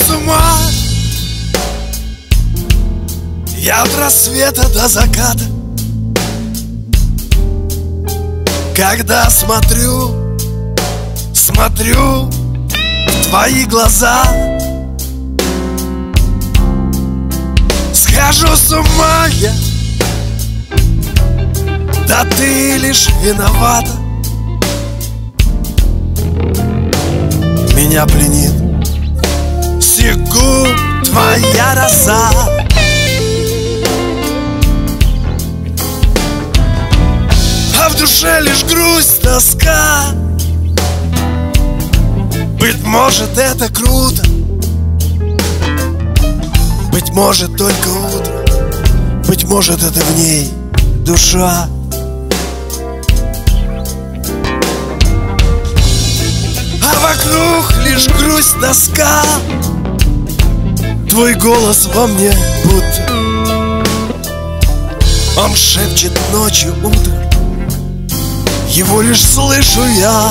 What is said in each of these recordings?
с ума я от рассвета до заката, когда смотрю в твои глаза. Схожу с ума я, да ты лишь виновата. Меня пленит секунд твоя роса. А в душе лишь грусть, тоска. Быть может, это круто, быть может, только утро, быть может, это в ней душа. А вокруг лишь грусть, тоска. Твой голос во мне будто он шепчет ночью, утром. Его лишь слышу я.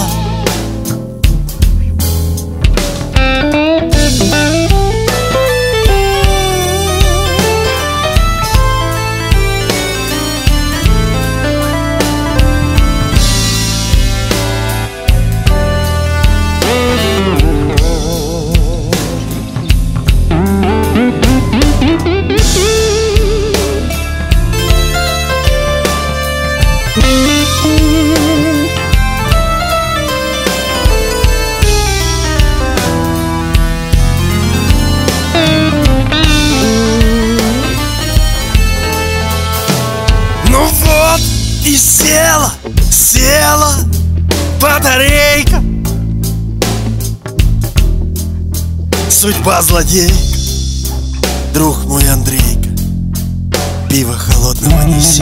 Ну вот и села батарейка. Судьба злодейка, друг мой Андрейка, пиво холодного неси.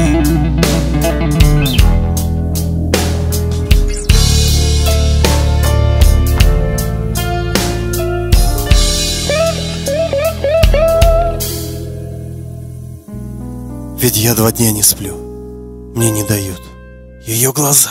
Ведь я 2 дня не сплю, мне не дают ее глаза.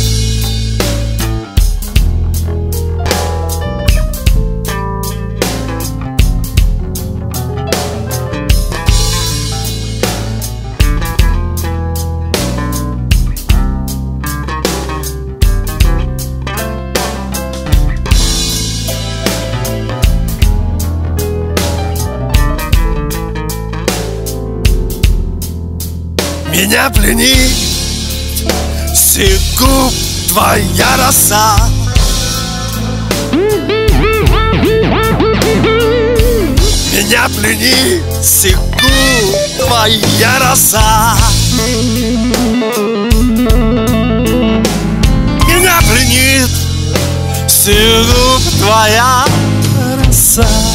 Меня пленит секунд твоя роса. Меня пленит секунд твоя роса. Меня пленит секунд твоя роса.